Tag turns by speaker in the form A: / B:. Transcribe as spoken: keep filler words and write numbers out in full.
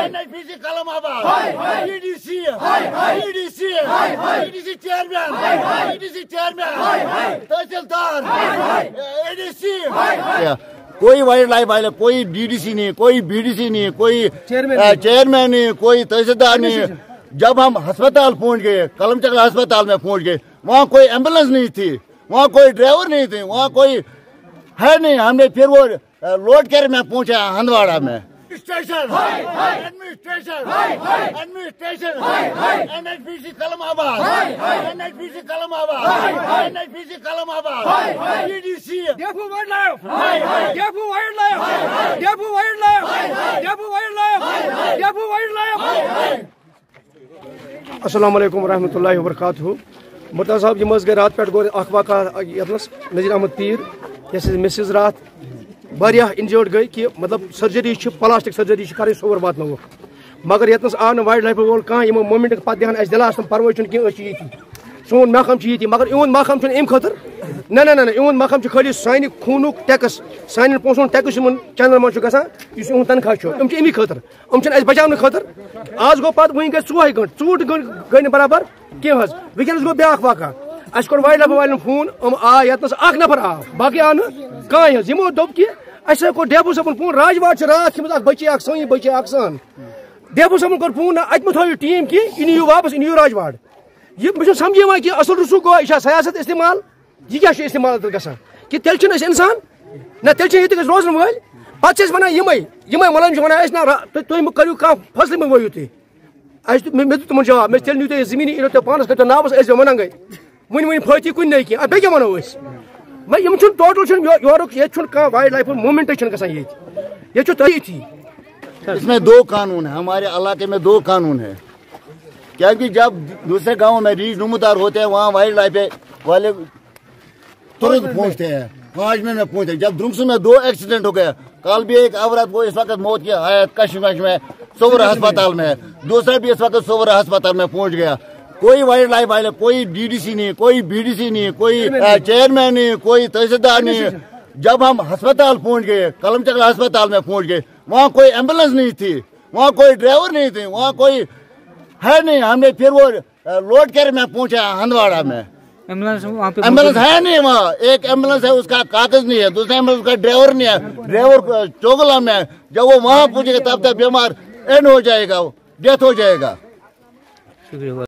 A: N H P C کلم آباد E D C E D C E D C chairman E D C chairman تحصیلدار E D C کوئی wild life والے کوئی D D C نہیں کوئی B D C نہیں کوئی چیئرمین نہیں کوئی تحصیلدار نہیں. جب ہم ہسپتال پہنچ گئے کلم چکلا ہسپتال میں پہنچ گئے وہاں کوئی ایمبولینس نہیں تھی وہاں کوئی ڈرائیور نہیں تھی وہاں کوئی ہے نہیں. ہم نے پھر وہ لوڈ کر میں پہنچا ہندواڑہ میں station administration administration N H P C کلم آباد این ایچ پی سی کلم آباد این ایچ پی سی کلم آباد E D C
B: depot wildlife depot wildlife depot wildlife depot wildlife depot wildlife.
C: السلام علیکم ورحمۃ اللہ وبرکاتہ. مرتضی صاحب یہ گئی رات پہ گو اخ واقعہ یتنس نذیر احمد پیر یس مسز رات واریاہ انجرڈ گئی کہ مطلب سرجری پلاسٹک سرجری کریں سور واتنو مگر یتنس آو نا وائلڈ لائف وول کھانا یمو مومنٹ پتہ دہان اس دلاس پرواہ چھ کی سون محکم یہ مگر اہد محکم چھ ام خاطر نہ نہ نہ اہد محکم خالی سانہ خونک ٹیکس سان پونسن ٹیکس ان چندن من گژھان اس اہد تنخواہ ام امی خاطر ام اس بچاؤ خاطر آج گو پتہ ون گئی ژوہے گھنٹہ ژوٹ گئی برابر کی حظ ونکس گو بیاکھ واقعہ اس کوٚر وائلڈ لائف والن فون ام آ یتنس اخ نفر آو باقی آو نہٕ کٕہٕنۍ حظ یمو دوٚپ کہ اَسہِ کوٚر ڈیپو صٲبن فون راجواڑ چھِ راتھ تھٔومٕژ اکھ بچی اکھ سٲنی بچی اکھ سان ڈیپو صٲبن کوٚر فون اتہِ مہ تھٲیِو ٹیٖم کینٛہہ یہِ نِیِو واپس یہِ نِیِو راجواڑ. یہ مجھے سمجھ یوان کہ اصل رسوخ گو یہ سیاست استعمال یہ کیا استعمال گژھان کہ تیل چھن اس انسان نہ تیل چھن ییٚتہِ روزن وٲلۍ پتہٕ چھِ أسۍ ونان یِمے یِمے ملٲنۍ چھِ ونان أسۍ نہ تُہۍ کٔرِو کانٛہہ فصلٕے مہ وٲیِو تُہۍ اَسہِ مےٚ دیُت تِمن جواب مےٚ تیٚلہِ نِیِو تُہۍ زٔمیٖنی أنِو تُہۍ پانس کٔرِو ناوس ٲسۍزیو وننگے وٕنہِ وٕنہِ پھٲتی کُنہِ نٕے کینٛہہ بیٚیہِ کیٛاہ ونو أسۍ وۄنۍ یِم چھُنہٕ ٹوٹل چھُنہٕ یورُک ییٚتہِ چھُنہٕ کانٛہہ وایلڈ لایف موٗمنٹٕے چھُنہٕ گژھان ییٚتہِ ییٚتہِ چھُ تٔتی تھی.
A: اس میں دو قانون ہیں ہمارے علاقے میں دو قانون ہیں کیونکہ جب دوسرے گاؤں میں ریچ نمودار ہوتے ہیں وہاں وائلڈ لائف والے ترنت پہنچتے ہیں پانچ منٹ میں پہنچتے ہیں. جب درمسو میں دو ایکسیڈنٹ ہو گیا کل بھی ایک عورت وہ اس وقت موت کی حیات کشمکش میں سوورا ہسپتال میں دوسرا بھی اس وقت سوورا ہسپتال میں پہنچ گیا. کوئی وائلڈ لائف والے کوئی ڈی ڈی سی نہیں کوئی بی ڈی سی نہیں کوئی چیئرمین نہیں کوئی تحصیلدار نہیں. جب ہم ہسپتال پہنچ گئے کلم چکلا ہسپتال میں پہنچ گئے وہاں کوئی ایمبولینس نہیں تھی وہاں کوئی ڈرائیور نہیں تھی وہاں کوئی ہے نہیں. ہم نے پھر وہ لوڈ کر میں پہنچا ہندواڑہ میں ایمبولینس ہے نہیں وہاں ایک ایمبولینس ہے اس کا کاغذ نہیں ہے دوسرا ایمبولینس کا ڈرائیور نہیں ہے ڈرائیور چوگلا میں جب وہ وہاں پہنچے گا تب تک بیمار اینڈ ہو جائے گا ڈیتھ ہو جائے گا.